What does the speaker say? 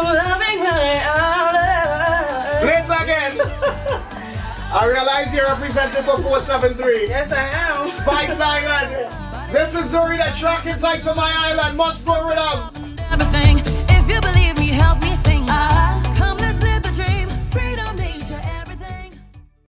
loving my island. Play it again. I realize you're representing for 473. Yes, I am. Spice Island. This is Zuri, the track entitled My Island. Must go rhythm.